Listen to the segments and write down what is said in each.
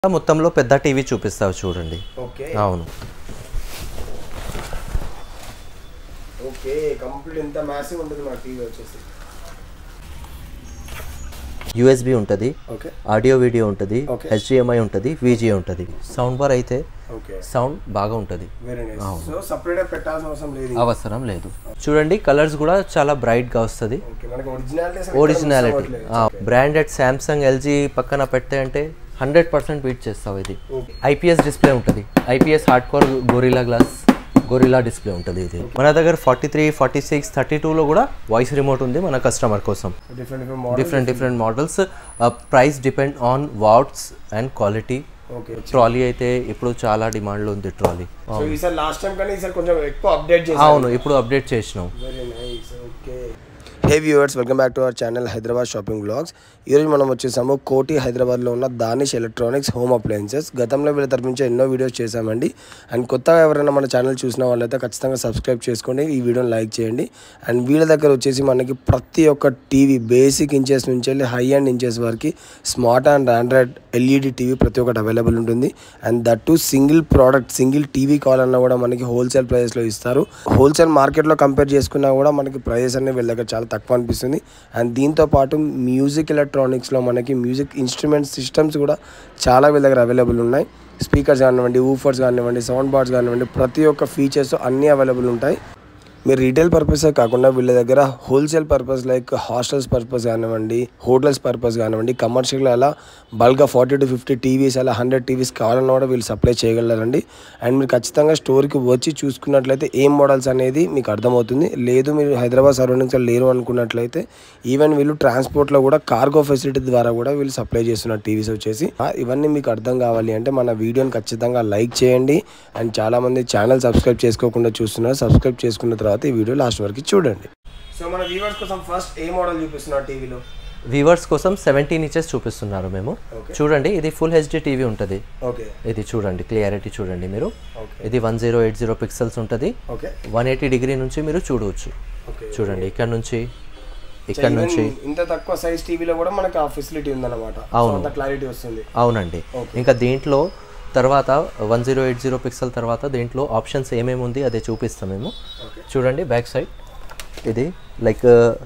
మొత్తంలో పెద్ద టీవీ చూపిస్తావు చూడండి. ఓకే అవును. ఓకే కంప్లీట్ ఎంత మ్యాసివ్ ఉంటుంది మన టీవీ వచ్చేసి. యూఎస్బి ఉంటుంది, ఓకే ఆడియో వీడియో ఉంటుంది, HDMI ఉంటుంది, VGA ఉంటుంది. సౌండ్ బార్ అయితే ఓకే సౌండ్ బాగా ఉంటుంది. Very nice. సో సెపరేట్ పెట్టాల్సిన అవసరం లేదు. చూడండి కలర్స్ కూడా చాలా బ్రైట్ గా వస్తుంది. ఓకే మనకి ఒరిజినాలిటీ బ్రాండెడ్ సామ్సంగ్ LG పక్కన పెడితే అంటే 100% బీట్ చేస్తావు. ఇది IPS డిస్ప్లే ఉంటుంది. IPS hard core gorilla display ఉంటుంది. ఇది మన దగ్గర 43, 46, 32లో కూడా వాయిస్ రిమోట్ ఉంది మన కస్టమర్ కోసం. Different models. Price depend on watts and quality. Trolley అయితే ఇప్పుడు చాలా డిమాండ్లో ఉంది ట్రాలీ. అవును ఇప్పుడు అప్డేట్ చేసినాం. Hey viewers, welcome back to our channel Hyderabad shopping blogs. ఈరోజు మనం వచ్చేసాము కోటి హైదరాబాద్లో ఉన్న దానిష్ ఎలక్ట్రానిక్స్ హోమ్ అప్లయన్సెస్. గతంలో వీళ్ళ తరపు నుంచి ఎన్నో వీడియోస్ చేశామండి. అండ్ కొత్తగా ఎవరైనా మన ఛానల్ చూసిన వాళ్ళైతే ఖచ్చితంగా సబ్స్క్రైబ్ చేసుకోండి, ఈ వీడియోని లైక్ చేయండి. అండ్ వీళ్ళ దగ్గర వచ్చేసి మనకి ప్రతి ఒక్క టీవీ బేసిక్ ఇంచెస్ నుంచి వెళ్ళి హై అండ్ ఇంచెస్ వరకు smart and android LED TV ప్రతి ఒక్కటి అవైలబుల్ ఉంటుంది. And that too single product single TV కావాలన్నా కూడా మనకి హోల్సేల్ ప్రైస్లో ఇస్తారు. హోల్సేల్ మార్కెట్లో కంపేర్ చేసుకున్నా కూడా మనకి ప్రైస్ అనేది వీళ్ళ దగ్గర చాలా తక్కువ అనిపిస్తుంది. అండ్ దీంతో పాటు మ్యూజిక్ ఎలక్ట్రానిక్స్లో మనకి మ్యూజిక్ ఇన్స్ట్రుమెంట్ సిస్టమ్స్ కూడా చాలా వీళ్ళ దగ్గర అవైలబుల్ ఉన్నాయి. స్పీకర్స్ కానివ్వండి, ఊఫర్స్ కానివ్వండి, సౌండ్ బార్స్ కానివ్వండి, ప్రతి ఒక్క ఫీచర్స్ అన్నీ అవైలబుల్ ఉంటాయి. మీరు రీటైల్ పర్పసే కాకుండా వీళ్ళ దగ్గర wholesale purpose like hostels purpose కానివ్వండి, హోటల్స్ పర్పస్ కానివ్వండి, కమర్షియల్ అలా బల్క్గా 40 to 50 టీవీస్ అలా 100 టీవీస్ కావాలన్నా కూడా వీళ్ళు సప్లై చేయగలరండి. అండ్ మీరు ఖచ్చితంగా స్టోర్కి వచ్చి చూసుకున్నట్లయితే ఏం మోడల్స్ అనేది మీకు అర్థమవుతుంది. లేదు మీరు హైదరాబాద్ సరౌండింగ్స్లో లేరు అనుకున్నట్లయితే ఈవెన్ వీళ్ళు ట్రాన్స్పోర్ట్లో కూడా కార్గో ఫెసిలిటీ ద్వారా కూడా వీళ్ళు సప్లై చేస్తున్నారు టీవీస్ వచ్చేసి. ఇవన్నీ మీకు అర్థం కావాలి అంటే మన వీడియోని ఖచ్చితంగా లైక్ చేయండి. అండ్ చాలామంది ఛానల్ సబ్స్క్రైబ్ చేసుకోకుండా చూస్తున్నారు. సబ్స్క్రైబ్ చేసుకున్న తర్వాత ఈ వీడియో లాస్ట్ వరకు చూడండి. సో మన వ్యూవర్స్ కోసం ఫస్ట్ ఏ మోడల్ చూపిస్తున్నారు టీవీలో? వ్యూవర్స్ కోసం 17 ఇంచెస్ చూపిస్తున్నారు మేము. చూడండి ఇది ఫుల్ HD టీవీ ఉంటుంది. ఇది చూడండి క్లియారిటీ చూడండి మీరు. ఇది 1080 పిక్సెల్స్ ఉంటుంది. 180 డిగ్రీ నుంచి మీరు చూడవచ్చు. చూడండి ఇక్కడ నుంచి ఇంత తక్కువ సైజ్ టీవీలో కూడా మనకి ఆ ఫెసిలిటీ ఉందన్నమాట. అంత క్లారిటీ వస్తుంది. అవునండి. ఇంకా దీంట్లో తర్వాత 1080 పిక్సెల్ తర్వాత దీంట్లో ఆప్షన్స్ ఏమేమి ఉంది అదే చూపిస్తాం మేము. చూడండి బ్యాక్ సైడ్ ఇది లైక్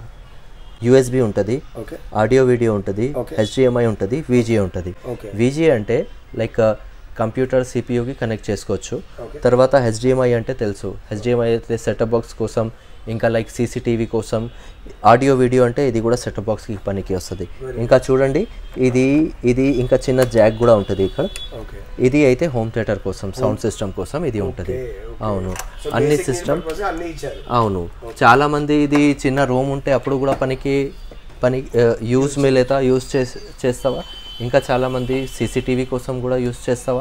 USB ఉంటుంది, ఆడియో వీడియో ఉంటుంది, HDMI ఉంటుంది, VGA ఉంటుంది. VGA అంటే లైక్ కంప్యూటర్ CPUకి కనెక్ట్ చేసుకోవచ్చు. తర్వాత HDMI అంటే తెలుసు, HDMI అయితే సెటప్ బాక్స్ కోసం, ఇంకా లైక్ CCTV కోసం. ఆడియో వీడియో అంటే ఇది కూడా సెటప్ బాక్స్కి పనికి వస్తుంది. ఇంకా చూడండి ఇది ఇంకా చిన్న జాక్ కూడా ఉంటుంది ఇక్కడ. ఇది అయితే హోమ్ థియేటర్ కోసం, సౌండ్ సిస్టమ్ కోసం ఇది ఉంటుంది. అవును అన్ని సిస్టమ్. అవును చాలా మంది ఇది చిన్న రూమ్ ఉంటే అప్పుడు కూడా పని యూజ్ మేలేతా యూజ్ చేస్తావా. ఇంకా చాలామంది CCTV కోసం కూడా యూజ్ చేస్తావా.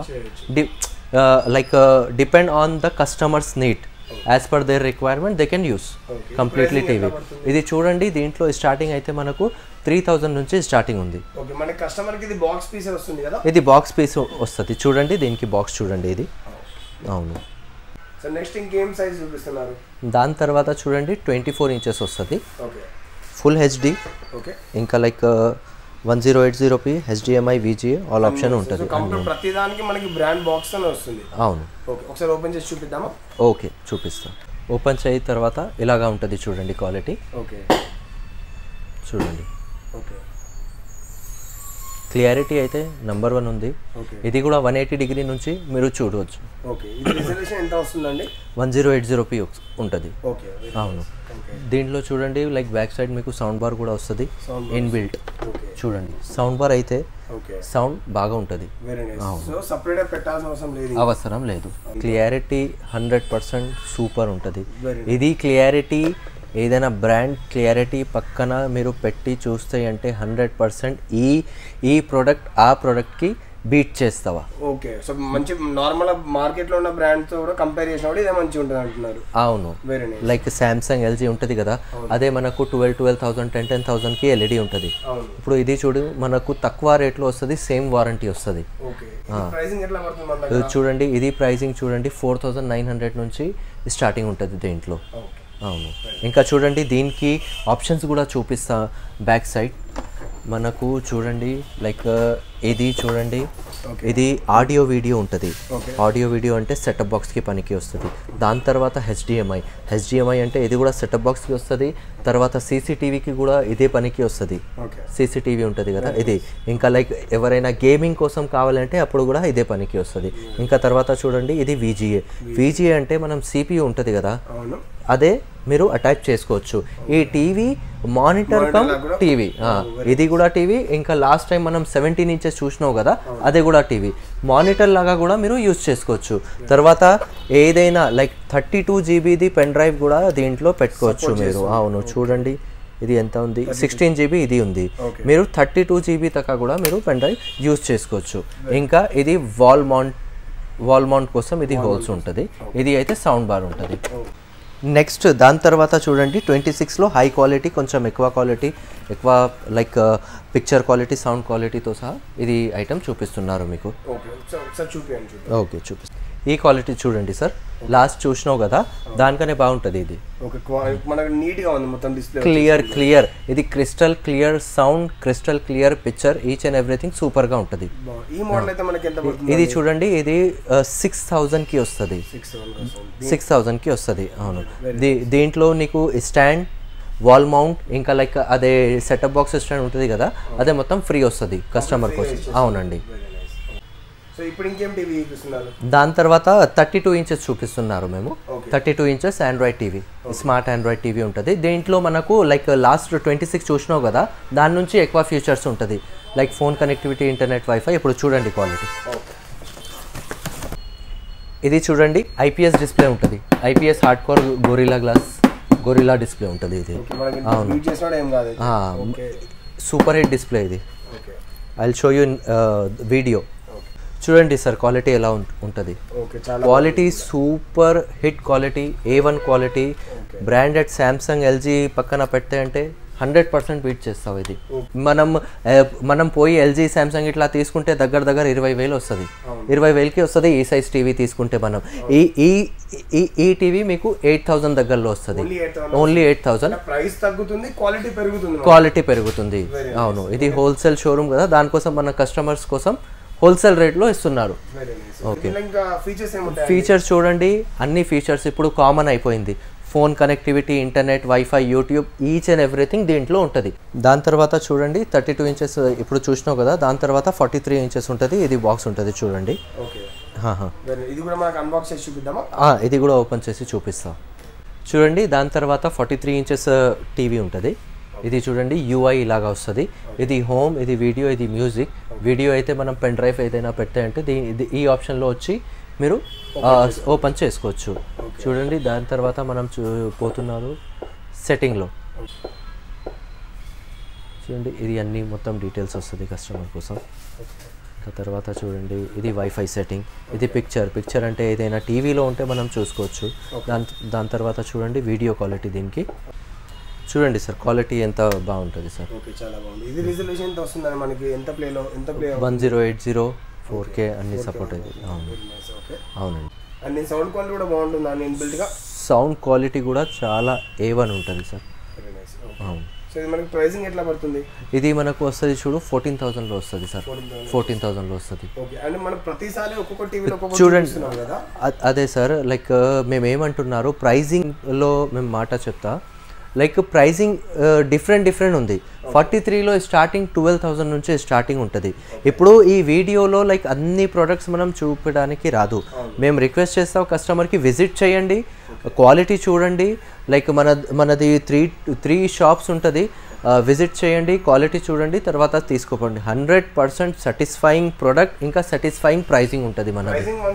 Like depend on the customers need. As per their requirement they can use completely TV. ఇది చూడండి దీంట్లో స్టార్టింగ్ అయితే మనకు 3000 నుంచి స్టార్టింగ్ ఉంది. ఇది బాక్స్ పీస్ వస్తుంది. చూడండి దీనికి బాక్స్ చూడండి ఇది. అవును దాని తర్వాత చూడండి 24 ఇంచెస్ వస్తుంది ఫుల్ HD. ఇంకా like 1080p HDMI VGA all option ఉంటుంది. ప్రతిదానికి మనకి బ్రాండ్ బాక్స్ అని వస్తుంది. అవును ఒకసారి ఓపెన్ చేసి చూపిద్దామా? ఓకే చూపిస్తాం. ఓపెన్ చేసిన తర్వాత ఇలాగా ఉంటుంది చూడండి క్వాలిటీ. చూడండి క్లియారిటీ అయితే నెంబర్ 1 ఉంది. ఇది కూడా 180 డిగ్రీ నుంచి మీరు చూడవచ్చు. 1080p ఉంటుంది. అవును దీంట్లో చూడండి లైక్ బ్యాక్ సైడ్ మీకు సౌండ్ బార్ కూడా వస్తుంది ఇన్బిల్ట్. చూడండి సౌండ్ బార్ అయితే సౌండ్ బాగా ఉంటుంది. అవసరం లేదు. క్లియారిటీ 100% సూపర్ ఉంటుంది. ఇది క్లియారిటీ ఏదైనా బ్రాండ్ క్లియారిటీ పక్కన మీరు పెట్టి చూస్తే అంటే 100% ఈ ప్రోడక్ట్ ఆ ప్రోడక్ట్కి బీట్ చేస్తావా. ఓకే సో మంచి నార్మల్ మార్కెట్లో ఉన్న బ్రాండ్తో కూడా కంపేర్ చేసినప్పుడు ఇదే మంచిగా ఉంటుంది అంటున్నారు. అవును లైక్ సామ్సంగ్ LG ఉంటుంది కదా, అదే మనకు 12,000 10,000కి LED ఉంటుంది. ఇప్పుడు ఇది చూడు మనకు తక్కువ రేట్లో వస్తుంది, సేమ్ వారంటీ వస్తుంది. చూడండి ఇది ప్రైసింగ్ చూడండి 4,900 నుంచి స్టార్టింగ్ ఉంటుంది దీంట్లో. అవును ఇంకా చూడండి దీనికి ఆప్షన్స్ కూడా చూపిస్తా బ్యాక్ సైడ్. మనకు చూడండి లైక్ ఇది చూడండి, ఇది ఆడియో వీడియో ఉంటుంది. ఆడియో వీడియో అంటే సెటప్ బాక్స్కి పనికి వస్తుంది. దాని తర్వాత హెచ్డిఎంఐ అంటే ఇది కూడా సెటప్ బాక్స్కి వస్తుంది. తర్వాత సీసీటీవీకి కూడా ఇదే పనికి వస్తుంది. సీసీటీవీ ఉంటుంది కదా ఇది. ఇంకా లైక్ ఎవరైనా గేమింగ్ కోసం కావాలంటే అప్పుడు కూడా ఇదే పనికి వస్తుంది. ఇంకా తర్వాత చూడండి ఇది విజిఏ అంటే మనం సిపియు ఉంటుంది కదా, అదే మీరు అటాచ్ చేసుకోవచ్చు. ఈ టీవీ మానిటర్ కమ్ టీవీ, ఇది కూడా టీవీ. ఇంకా లాస్ట్ టైం మనం 17 ఇంచెస్ చూసినావు కదా, అదే కూడా టీవీ మానిటర్ లాగా కూడా మీరు యూజ్ చేసుకోవచ్చు. తర్వాత ఏదైనా లైక్ 32 జీబీది పెన్ డ్రైవ్ కూడా దీంట్లో పెట్టుకోవచ్చు మీరు. అవును చూడండి ఇది ఎంత ఉంది, 16 జీబీ ఇది ఉంది. మీరు 32 జీబీ దాకా కూడా మీరు పెన్ డ్రైవ్ యూజ్ చేసుకోవచ్చు. ఇంకా ఇది వాల్ మౌంట్ కోసం ఇది హోల్స్ ఉంటుంది. ఇది అయితే సౌండ్ బార్ ఉంటుంది. నెక్స్ట్ దాని తర్వాత చూడండి 26లో హై క్వాలిటీ, కొంచెం ఎక్కువ క్వాలిటీ, ఎక్కువ లైక్ పిక్చర్ క్వాలిటీ, సౌండ్ క్వాలిటీతో సహా ఇది ఐటమ్ చూపిస్తున్నారు మీకు. ఓకే చూపిస్తాను. ఈ క్వాలిటీ చూడండి సార్, లాస్ట్ చూసినావు కదా దానికనే బాగుంటుంది ఇది. క్లియర్ ఇది crystal clear sound, crystal clear picture, each and everything సూపర్గా ఉంటుంది. ఇది చూడండి ఇది 6000కి వస్తుంది. 6000కి వస్తుంది. అవును దీంట్లో నీకు స్టాండ్, వాల్ మౌంట్, ఇంకా లైక్ అదే సెటప్ బాక్స్ స్టాండ్ ఉంటుంది కదా, అదే మొత్తం ఫ్రీ వస్తుంది కస్టమర్ కోసం. అవునండి. దాని తర్వాత 32 ఇంచెస్ చూపిస్తున్నారు మేము. 32 inches android TV, smart android TV ఉంటుంది. దీంట్లో మనకు లైక్ లాస్ట్ 26 చూసినావు కదా, దాని నుంచి ఎక్కువ ఫీచర్స్ ఉంటుంది like phone connectivity, internet, wifi. ఇప్పుడు చూడండి క్వాలిటీ. ఇది చూడండి ఐపీఎస్ డిస్ప్లే ఉంటుంది. IPS hard core gorilla display ఉంటుంది ఇది. అవును సూపర్ హిట్ డిస్ప్లే ఇది. I will show you video. చూడండి సార్ క్వాలిటీ ఎలా ఉంటుంది. Quality super hit quality, A1 quality. Branded Samsung, LG పక్కన పెట్టే అంటే 100% బీట్ చేస్తావు ఇది. మనం పోయి ఎల్జీ, శాంసంగ్ ఇట్లా తీసుకుంటే దగ్గర 20,000 వస్తుంది. 20,000కి వస్తుంది ఈ సైజ్ టీవీ తీసుకుంటే. మనం ఈ టీవీ మీకు 8,000 దగ్గరలో వస్తుంది. ఓన్లీ 8,000. క్వాలిటీ పెరుగుతుంది. అవును ఇది హోల్సేల్ షోరూమ్ కదా, దానికోసం మన కస్టమర్స్ కోసం హోల్సేల్ రేట్లో ఇస్తున్నారు. ఓకే ఫీచర్స్ చూడండి, అన్ని ఫీచర్స్ ఇప్పుడు కామన్ అయిపోయింది. Phone connectivity, internet, wifi, YouTube, each and everything దీంట్లో ఉంటుంది. దాని తర్వాత చూడండి 32 ఇంచెస్ ఇప్పుడు చూసినావు కదా, దాని తర్వాత 43 ఇంచెస్ ఉంటుంది. ఇది బాక్స్ ఉంటుంది చూడండి. ఇది కూడా ఓపెన్ చేసి చూపిస్తాం చూడండి. దాని తర్వాత 43 ఇంచెస్ టీవీ ఉంటుంది. ఇది చూడండి యూఐ ఇలాగా వస్తుంది. ఇది హోమ్, ఇది వీడియో, ఇది మ్యూజిక్. వీడియో అయితే మనం పెన్ డ్రైవ్ ఏదైనా పెడితే అంటే ఈ ఆప్షన్లో వచ్చి మీరు ఓపెన్ చేసుకోవచ్చు చూడండి. దాని తర్వాత మనం పోతున్నారు సెట్టింగ్లో చూడండి. ఇది అన్నీ మొత్తం డీటెయిల్స్ వస్తుంది కస్టమర్ కోసం. తర్వాత చూడండి ఇది వైఫై సెట్టింగ్. ఇది పిక్చర్ అంటే ఏదైనా టీవీలో ఉంటే మనం చూసుకోవచ్చు. దాని తర్వాత చూడండి వీడియో క్వాలిటీ. దీనికి చూడండి సార్ క్వాలిటీ ఎంత బాగుంటుంది సార్. చాలా బాగుంది. ఇది రిజల్యూషన్ ఎంత వస్తుంది మనకి? ఎంత ప్లేలో 1080 4K అన్ని సపోర్ట్ అవుతుంది. అవునండి. అండ్ సౌండ్ క్వాలిటీ కూడా బాగుంటుంది అండి ఇన్బిల్ట్గా. సౌండ్ క్వాలిటీ కూడా చాలా A1 ఉంటుంది సార్. అవును. సో ఇది మనకి ప్రైసింగ్ ఎట్లా పడుతుంది? ఇది మనకు వస్తుంది చూడు 14,000లో వస్తుంది సార్. 14,000లో వస్తుంది. ఓకే. అంటే మనం ప్రతిసారి ఒక్కొక్క టీవీలో ఒక్కొక్క చూడండి కదా. అదే సార్ లైక్ మేము ఏమంటున్నారు ప్రైజింగ్లో మేము మాట చెప్తా. లైక్ ప్రైజింగ్ డిఫరెంట్ ఉంది. 43లో స్టార్టింగ్ 12,000 నుంచి స్టార్టింగ్ ఉంటుంది. ఇప్పుడు ఈ వీడియోలో లైక్ అన్ని ప్రోడక్ట్స్ మనం చూపడానికి రాదు. మేము రిక్వెస్ట్ చేస్తాం కస్టమర్కి విజిట్ చేయండి, క్వాలిటీ చూడండి. లైక్ మనది త్రీ షాప్స్ ఉంటుంది. విజిట్ చేయండి, క్వాలిటీ చూడండి, తర్వాత తీసుకోండి. 100% సాటిస్ఫైయింగ్ ప్రోడక్ట్, ఇంకా సాటిస్ఫైయింగ్ ప్రైజింగ్ ఉంటుంది. మన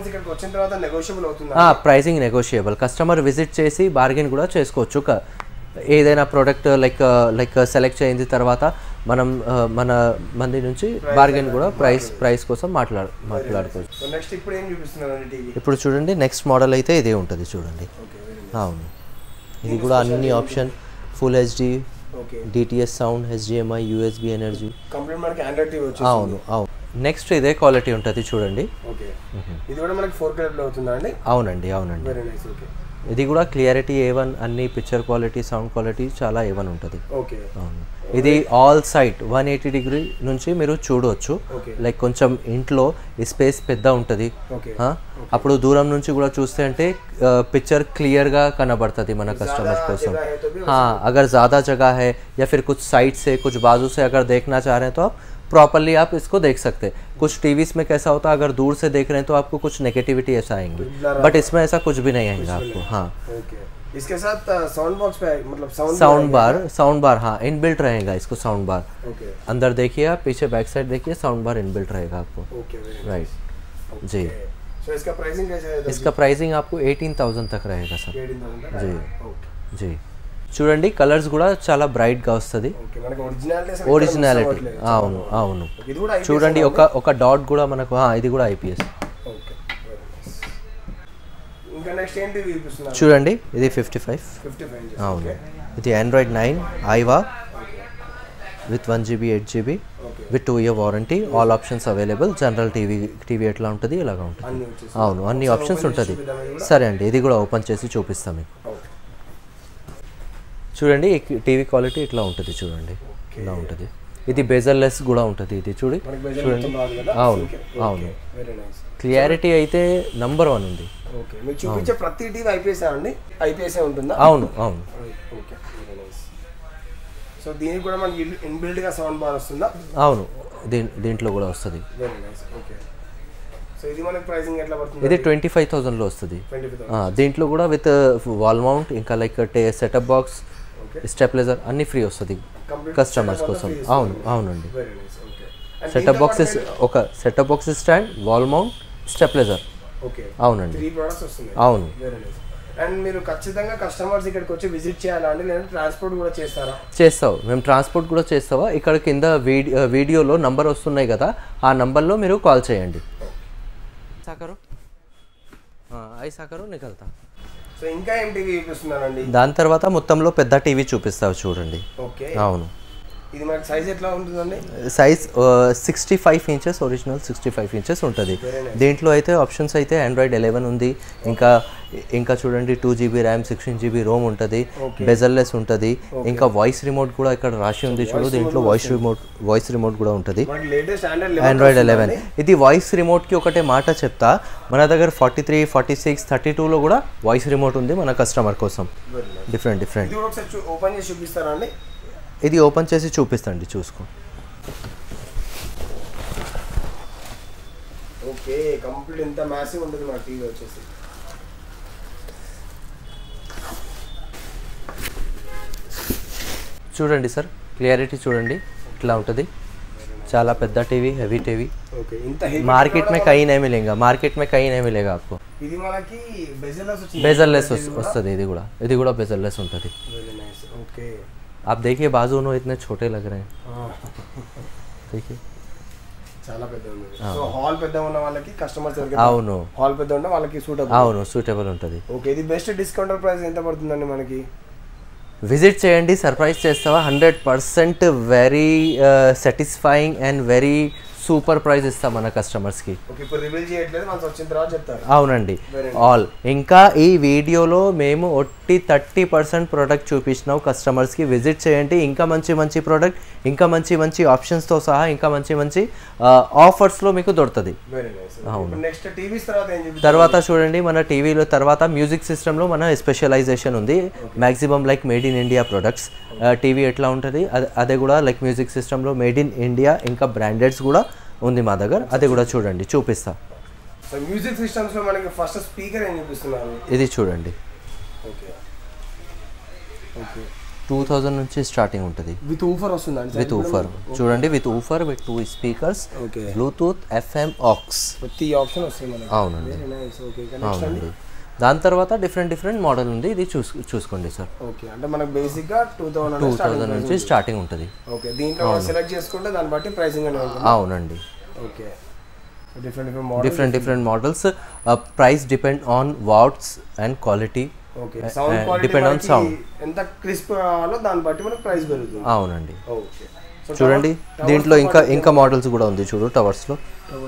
ప్రైజింగ్ నెగోషియబుల్. కస్టమర్ విజిట్ చేసి బార్గెన్ కూడా చేసుకోవచ్చు. ఏదైనా ప్రోడక్ట్ లైక్ సెలెక్ట్ చేయింది తర్వాత మనం మన మంది నుంచి బార్గెన్ కూడా ప్రైస్ కోసం మాట్లాడుకోవచ్చు. ఇప్పుడు చూడండి నెక్స్ట్ మోడల్ అయితే ఇదే ఉంటుంది చూడండి. అవును ఇది కూడా అన్ని option full HD, DTS sound, HDMI, USB, energy. అవును. నెక్స్ట్ ఇదే క్వాలిటీ ఉంటుంది చూడండి. అవునండి. ఇది కూడా క్లియారిటీ A1, అన్ని పిక్చర్ క్వాలిటీ, సౌండ్ క్వాలిటీ చాలా A1 ఉంటుంది. అవును. ఇది ఆల్ సైడ్ 180 డిగ్రీ నుంచి మీరు చూడవచ్చు. లైక్ కొంచెం ఇంట్లో స్పేస్ పెద్ద ఉంటుంది, అప్పుడు దూరం నుంచి కూడా చూస్తే అంటే पिक्चर क्लियर గా కనబడుతుంది మన కస్టమర్స్ కోసం. हाँ, अगर ज़्यादा जगह है या फिर कुछ साइड से कुछ बाजू से अगर देखना चाह रहे हैं तो आप प्रॉपरली आप इसको देख सकते हैं. कुछ टीवीज में कैसा होता है, अगर दूर से देख रहे हैं तो आपको कुछ नेगेटिविटी ऐसा आएंगी, बट इसमें ऐसा कुछ भी नहीं आएगा आपको. हाँ, इसके साथ साउंड बॉक्स पे मतलब साउंड बार हाँ इनबिल्ट रहेगा. इसको साउंड बार अंदर देखिए आप, पीछे बैक साइड देखिए, साउंड बार इनबिल्ट रहेगा आपको. राइट जी. సో इसका प्राइसिंग कैसे है? इसका प्राइसिंग आपको 18,000 तक रहेगा सर. जी जी. చూడండి కలర్స్ కూడా చాలా బ్రైట్ గా వస్తుంది. ఒరిజినాలిటీ అవును అవును. చూడండి ఒక డాట్ కూడా మనకు ఇది కూడా ఐపీఎస్. చూడండి ఇది 55. అవును, ఇది android 9 Aiwa with 1 GB 8 GB with 2 year warranty. All options available. General TV ఎట్లా ఉంటుంది ఇలాగా ఉంటుంది. అవును, అన్ని ఆప్షన్స్ ఉంటుంది. సరే అండి, ఇది కూడా ఓపెన్ చేసి చూపిస్తాం మీకు. చూడండి టీవీ క్వాలిటీ ఇట్లా ఉంటుంది. చూడండి ఇలా ఉంటుంది. ఇది బెజల్లెస్ కూడా ఉంటుంది. ఇది చూడండి. అవును అవును, క్లియారిటీ అయితే నంబర్ 1 ఉంది. ప్రతి టీవీ ఐపీఎస్ అండి? ఐపీఎస్ ఉంటుందా? అవును అవును. సో దీనికి కూడా మనకి ఇన్బిల్ట్ గా సౌండ్ బార్ వస్తుందా? అవును, దీంట్లో కూడా వస్తుంది. సో ఇది మనకి ప్రైసింగ్ ఎట్లా పడుతుంది? ఇది 25,000 లో వస్తుంది. దీంట్లో కూడా విత్ వాల్ మౌంట్, ఇంకా లైక్ సెటప్ బాక్స్, స్టెప్లైజర్ అన్ని ఫ్రీ వస్తుంది కస్టమర్స్ కోసం. అవును అవునండి. Setup box stand, wall mount, stabiliser. అవునండి. అవును. అండ్ మీరు ఖచ్చితంగా కస్టమర్స్ ఇక్కడికి వచ్చి విజిట్ చేయాలండి, లేదా ట్రాన్స్పోర్ట్ కూడా చేస్తారా? చేస్తావు, మేము ట్రాన్స్పోర్ట్ కూడా చేస్తావా. ఇక్కడ కింద వీడియోలో నంబర్ వస్తున్నాయి కదా, ఆ నంబర్లో మీరు కాల్ చేయండి. సాకరు సాకరు నికల్తా. సో ఇంకా ఏం టీవీ చూపిస్తున్నారండి? దాని తర్వాత మొత్తంలో పెద్ద టీవీ చూపిస్తావు చూడండి. ఓకే. అవును. ఇది మనకి సైజ్ ఎట్లా ఉంటుందండి? సైజ్ 65 ఇంచెస్, ఒరిజినల్ 65 ఇంచెస్ ఉంటుంది. దీంట్లో అయితే ఆప్షన్స్ అయితే ఆండ్రాయిడ్ 11 ఉంది. ఇంకా చూడండి 2 GB ర్యామ్, 16 GB రోమ్ ఉంటుంది. బెజల్లెస్ ఉంటుంది. ఇంకా వాయిస్ రిమోట్ కూడా ఇక్కడ రాసి ఉంది చూడు. దీంట్లో వాయిస్ రిమోట్ కూడా ఉంటుంది. ఆండ్రాయిడ్ 11. ఇది వాయిస్ రిమోట్కి ఒకటే మాట చెప్తా, మన దగ్గర 43, 46, 32లో కూడా వాయిస్ రిమోట్ ఉంది మన కస్టమర్ కోసం. డిఫరెంట్. ఓపెన్ చేసి చూపిస్తారా అండి? ఇది ఓపెన్ చేసి చూపిస్తాండి, చూసుకో. ఓకే, కంప్లీట్ ఎంత మ్యాసివ్ ఉంటుంది మన టీవీ వచ్చేసి. చూడండి సార్, క్లియారిటీ చూడండి ఇట్లా ఉంటుంది. చాలా పెద్ద టీవీ, హెవీ టీవీ. ఓకే, ఇంత హెవీ मार्केट में कहीं नहीं मिलेगा आपको. ఇది మనకి బెజల్లెస్ వస్తుంది. ఇది కూడా బెజల్లెస్ ఉంటుంది. ఓకే, आप देखिए बाजू नो इतने छोटे लग रहे हैं. देखिए చాలా పెద్ద ఉంది. సో హాల్ పెద్ద ఉన్న వాళ్ళకి కస్టమర్స్ ఎవరికి అవును, హాల్ పెద్ద ఉన్న వాళ్ళకి సూటబుల్ ఉంటుంది. ఓకే, ఇది బెస్ట్ డిస్కౌంట్ ప్రైస్ ఎంత పడుతుందండి మనకి? విజిట్ చేయండి, సర్ప్రైజ్ చేస్తావా. 100% very satisfying and very super price ఇస్తాం మన కస్టమర్స్కి. అవునండి. ఆల్ ఇంకా ఈ వీడియోలో మేము 30% ప్రోడక్ట్ చూపించినాం కస్టమర్స్కి. విజిట్ చేయండి. ఇంకా మంచి ప్రోడక్ట్, ఇంకా మంచి ఆప్షన్స్తో సహా ఇంకా మంచి ఆఫర్స్లో మీకు దొరుకుతుంది. అవును. తర్వాత చూడండి మన టీవీలో తర్వాత మ్యూజిక్ సిస్టంలో మన స్పెషలైజేషన్ ఉంది. Maximum like made in India products. TV ఎట్లా ఉంటుంది అదే కూడా లైక్ మ్యూజిక్ సిస్టంలో మేడ్ ఇన్ ఇండియా, ఇంకా బ్రాండెడ్స్ కూడా ఉంది మా దగ్గర. అది కూడా చూడండి, చూపిస్తా. సో మ్యూజిక్ సిస్టమ్స్ లో మనకి ఫస్ట్ స్పీకర్ ఏం చూపిస్తున్నారు? ఇది చూడండి. ఓకే ఓకే, 2000 నుంచి స్టార్టింగ్ ఉంటుంది. విత్ ఊఫర్ వస్తుందండి? విత్ ఊఫర్ చూడండి, with woofer, with 2 speakers, bluetooth, FM, AUX ప్రతి ఆప్షన్ వస్తుంది మనకి. అవునండి. అవునండి. దాని తర్వాత డిఫరెంట్ మోడల్ ఉంది. ఇది చూసుకోండి సార్. ఓకే, అంటే మనకు బేసిక్ గా 2000 నుంచి స్టార్టింగ్ ఉంటుంది. ఓకే, దీంట్లో సెలెక్ట్ చేసుకుంటే దాన్ని బట్టి ప్రైసింగ్ అనేది ఉంటుంది. అవునండి. Okay, different models. Price depend on watts and quality. Okay, sound quality depend on sound. ఎంత క్రిస్ప్ కావాలో దాన్ని బట్టి మనకు ప్రైస్ పెరుగుతుంది. అవునండి. ఓకే, చూడండి దీంట్లో ఇంకా మోడల్స్ కూడా ఉంది చూడు. టవర్స్ లో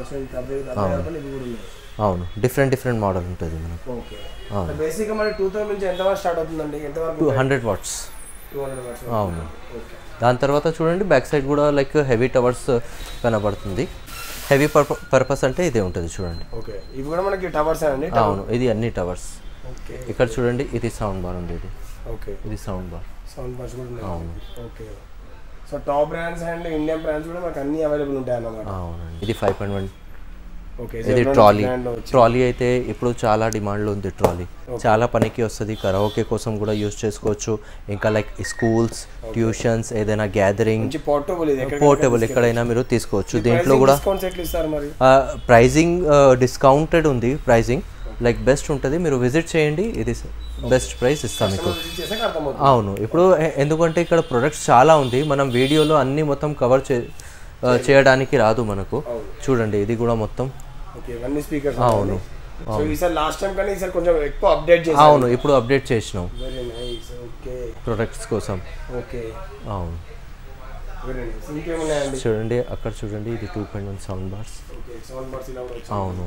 అవును, డిఫరెంట్ మోడల్ ఉంటుంది మనకు. ఓకే, బేసిక్గా మరి 2000 నుంచి ఎంత వరకు స్టార్ట్ అవుతుందండి? ఎంత వరకు? 200 watts. 200 watts. అవును. ఓకే, దాని తర్వాత చూడండి బ్యాక్ సైడ్ కూడా లైక్ హెవీ టవర్స్ కనబడుతుంది. హెవీ పర్పస్ అంటే ఇదే ఉంటుంది చూడండి. ఓకే, ఇవి కూడా మనకి టవర్స్ అండి. అవును, ఇది అన్ని టవర్స్. ఓకే, ఇక్కడ చూడండి ఇది సౌండ్ బార్ ఉంది. ఇది ఓకే, ఇది సౌండ్ బార్. సౌండ్ బార్స్ కూడా ఉన్నాయి. అవును. Okay, so top brands and Indian brands కూడా మనకు అన్ని అవైలబుల్ ఉంటాయి అన్నమాట. అవునండి. ఇది 5.1. ఓకే, ఇది ట్రాలీ అయితే ఇప్పుడు చాలా డిమాండ్లో ఉంది. ట్రాలీ చాలా పనికి వస్తుంది. కరాఓకే కోసం కూడా యూజ్ చేసుకోవచ్చు. ఇంకా లైక్ స్కూల్స్, ట్యూషన్స్, ఏదైనా గ్యాదరింగ్, పోర్టబుల్ ఎక్కడైనా మీరు తీసుకోవచ్చు. దీంట్లో కూడా ప్రైజింగ్ డిస్కౌంటెడ్ ఉంది. ప్రైజింగ్ లైక్ బెస్ట్ ఉంటుంది. మీరు విజిట్ చేయండి, ఇది బెస్ట్ ప్రైస్ ఇస్తాం మీకు. అవును, ఇప్పుడు ఎందుకంటే ఇక్కడ ప్రొడక్ట్స్ చాలా ఉంది. మనం వీడియోలో అన్నీ మొత్తం కవర్ చేయడానికి రాదు మనకు. చూడండి ఇది కూడా మొత్తం. అవును, అవును, ఇప్పుడు అప్డేట్ చేసినాం ప్రొడక్ట్స్ కోసం. అవును, చూడండి అక్కడ చూడండి ఇది 2.1 సౌండ్ బార్స్. అవును,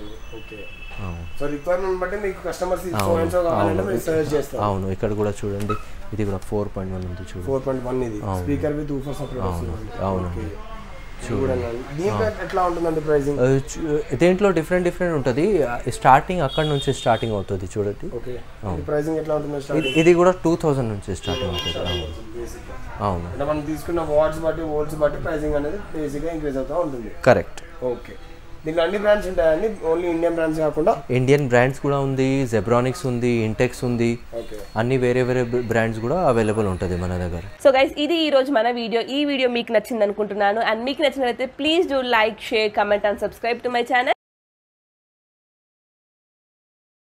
అవును, ఇక్కడ కూడా చూడండి ఇది కూడా 4.1 ఉంది. చూడండి 4.1 ఇది స్పీకర్ విత్ ఊఫర్ సపోర్ట్ వస్తుంది. అవును, దీంట్లో డిఫరెంట్ ఉంటుంది. స్టార్టింగ్ అక్కడ నుంచి స్టార్టింగ్ అవుతుంది చూడండి. ఇది కూడా 2000 నుంచి స్టార్టింగ్ అవుతుంది. అవును, మనం తీసుకున్న వాట్స్ బట్టి వోల్ట్స్ బట్టి ప్రైసింగ్ అనేది బేసిక్గా ఇంక్రీజ్ అవుతూ ఉంటుంది. కరెక్ట్. ఓకే, దీంట్లో అన్ని బ్రాండ్స్ ఉంటాయండి, ఓన్లీ ఇండియన్ బ్రాండ్స్ కాకుండా? ఇండియన్ బ్రాండ్స్ కూడా ఉంది, జెబ్రానిక్స్ ఉంది, ఇంటెక్స్ ఉంది, అన్ని వేరే వేరే బ్రాండ్స్ కూడా అవైలబుల్ ఉంటుంది మన దగ్గర. సో గైస్, ఇది ఈ రోజు మన వీడియో. ఈ వీడియో మీకు నచ్చింది అనుకుంటున్నాను. అండ్ మీకు నచ్చినట్లయితే please do like, share, comment and subscribe to my channel.